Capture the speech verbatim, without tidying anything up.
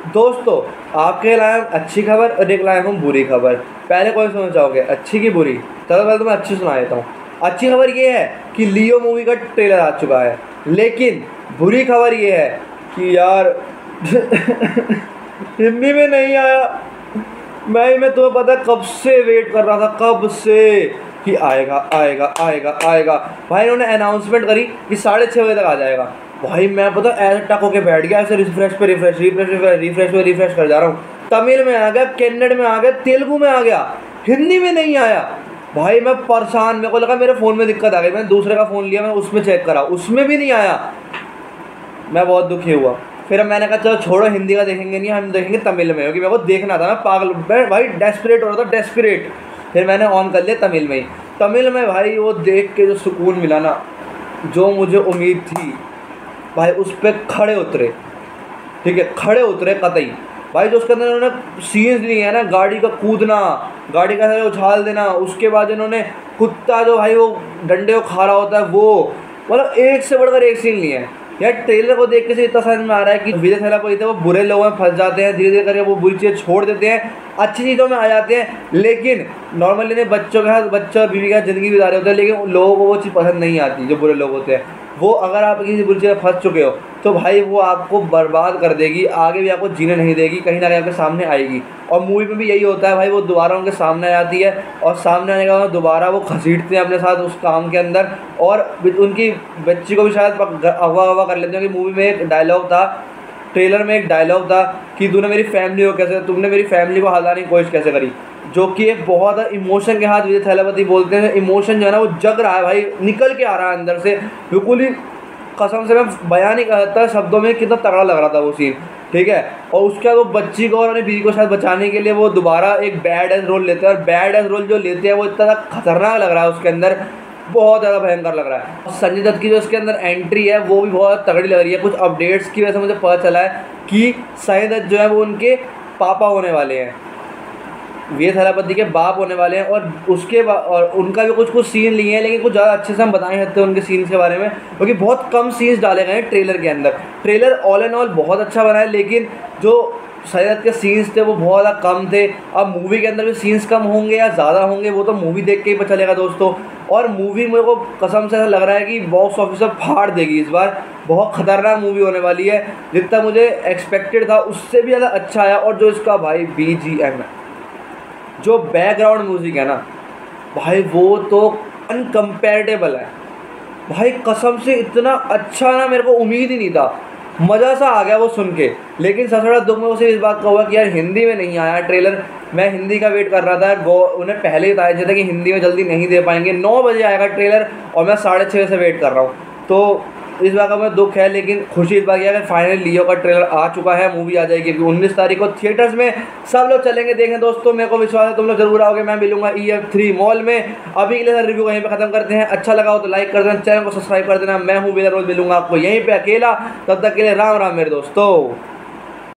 दोस्तों आपके लाए हम अच्छी खबर और एक लाए हम बुरी खबर। पहले कौन सुनना चाहोगे, अच्छी की बुरी? चलो पहले तो मैं अच्छी सुना देता हूँ। अच्छी खबर ये है कि लियो मूवी का ट्रेलर आ चुका है, लेकिन बुरी खबर ये है कि यार हिंदी में नहीं आया। मैं मैं तुम्हें पता है कब से वेट कर रहा था, कब से कि आएगा आएगा आएगा आएगा। भाई इन्होंने अनाउंसमेंट करी कि साढ़े छः बजे तक आ जाएगा। भाई मैं पता ऐसे टक होके बैठ गया, ऐसे रिफ्रेश पे रिफ्रेश रिफ्रेश रिफ्रेश रिफ्रेश पे रिफ्रेश कर जा रहा हूँ। तमिल में आ गया, कन्नड़ में आ गया, तेलुगु में आ गया, हिंदी में नहीं आया। भाई मैं परेशान, मेरे को लगा मेरे फ़ोन में दिक्कत आ गई। मैंने दूसरे का फ़ोन लिया, मैं उसमें चेक करा, उसमें भी नहीं आया। मैं बहुत दुखी हुआ। फिर मैंने कहा चलो छोड़ो, हिंदी का देखेंगे नहीं, हम देखेंगे तमिल में, क्योंकि मेरे को देखना था। मैं पागल, मैं भाई डेस्परेट हो रहा था, डेस्परेट। फिर मैंने ऑन कर लिया तमिल में ही। तमिल में भाई वो देख के जो सुकून मिला ना, जो मुझे उम्मीद थी भाई, उस पर खड़े उतरे। ठीक है, खड़े उतरे कतई। भाई जो उसके अंदर उन्होंने सीन्स लिए हैं ना, गाड़ी का कूदना, गाड़ी का उछाल देना, उसके बाद इन्होंने कुत्ता जो भाई वो डंडे को खा रहा होता है, वो मतलब एक से बढ़कर एक सीन लिए हैं। यार ट्रेलर को देख के से इतना समझ में आ रहा है कि विजय थालापति थे वो बुरे लोगों में फंस जाते हैं, धीरे धीरे करके वो बुरी चीज़ें छोड़ देते हैं, अच्छी चीज़ों में आ जाते हैं। लेकिन नॉर्मली ने बच्चों के साथ, बच्चा बीवी के साथ ज़िंदगी गुजार रहे होते हैं, लेकिन लोगों को वो चीज़ पसंद नहीं आती जो बुरे लोग होते हैं। वो अगर आप किसी बुरी चीज़ में फंस चुके हो तो भाई वो आपको बर्बाद कर देगी, आगे भी आपको जीने नहीं देगी, कहीं ना कहीं आपके सामने आएगी। और मूवी में भी यही होता है भाई, वो दोबारा उनके सामने आ जाती है और सामने आने के बाद दोबारा वो घसीटते हैं अपने साथ उस काम के अंदर, और उनकी बच्ची को भी शायद अगवा अगवा कर लेते हैं। कि मूवी में एक डायलॉग था, ट्रेलर में एक डायलॉग था कि तूने मेरी फैमिली को कैसे, तुमने मेरी फैमिली को हलाने की कोशिश कैसे करी, जो कि एक बहुत इमोशन के साथ विजय थालापति बोलते हैं। इमोशन जो है ना वो जग रहा है भाई, निकल के आ रहा है अंदर से, बिल्कुल ही कसम से मैं बयान नहीं कर सकता शब्दों में कितना तगड़ा लग रहा था वो सीन। ठीक है, और उसके बाद वो बच्ची को और अपनी बीवी को शायद बचाने के लिए वो दोबारा एक बैड एज रोल लेते हैं, और बैड एज रोल जो लेते हैं वो इतना खतरनाक लग रहा है उसके अंदर, बहुत ज़्यादा भयंकर लग रहा है। संजय दत्त की जो उसके अंदर एंट्री है वो भी बहुत तगड़ी लग रही है। कुछ अपडेट्स की वजह से मुझे पता चला है कि संजय दत्त जो है वो उनके पापा होने वाले हैं, विजय थालापति के बाप होने वाले हैं। और उसके और उनका भी कुछ कुछ सीन लिए हैं, लेकिन कुछ ज़्यादा अच्छे से हम बता नहीं सकते उनके सीन्स के बारे में, क्योंकि बहुत कम सीन्स डाले गए हैं ट्रेलर के अंदर। ट्रेलर ऑल एंड ऑल बहुत अच्छा बना है, लेकिन जो संजय दत्त के सीन्स थे वो बहुत ज़्यादा कम थे। अब मूवी के अंदर भी सीन्स कम होंगे या ज़्यादा होंगे वो तो मूवी देख के ही पता चलेगा दोस्तों। और मूवी मेरे को कसम से ऐसा लग रहा है कि बॉक्स ऑफिस पर फाड़ देगी इस बार, बहुत ख़तरनाक मूवी होने वाली है। जितना मुझे एक्सपेक्टेड था उससे भी ज़्यादा अच्छा आया। और जो इसका भाई बी जी एम है, जो बैकग्राउंड म्यूज़िक है ना भाई, वो तो अनकम्पेरेटिबल है भाई, कसम से इतना अच्छा ना मेरे को उम्मीद ही नहीं था, मज़ा सा आ गया वो सुन के। लेकिन सबसे बड़ा दुख में उसे इस बात का हुआ कि यार हिंदी में नहीं आया ट्रेलर। मैं हिंदी का वेट कर रहा था, वो उन्हें पहले ही बताया था कि हिंदी में जल्दी नहीं दे पाएंगे, नौ बजे आएगा ट्रेलर और मैं साढ़े छः से वेट कर रहा हूँ। तो इस बात का मुझे दुख है, लेकिन खुशी इस बात की है कि फाइनली लियो का ट्रेलर आ चुका है, मूवी आ जाएगी उन्नीस तारीख को थिएटर्स में, सब लोग चलेंगे देखने दोस्तों। मेरे को विश्वास है तुम लोग जरूर आओगे, मैं मिलूंगा ई एफ थ्री मॉल में। अभी के लिए सर रिव्यू यहीं पे खत्म करते हैं, अच्छा लगा हो तो लाइक कर देना, चैनल को सब्सक्राइब कर देना। मैं हूँ बिना रोज, मिलूंगा आपको यहीं पे अकेला, तब तक के लिए राम राम मेरे दोस्तों।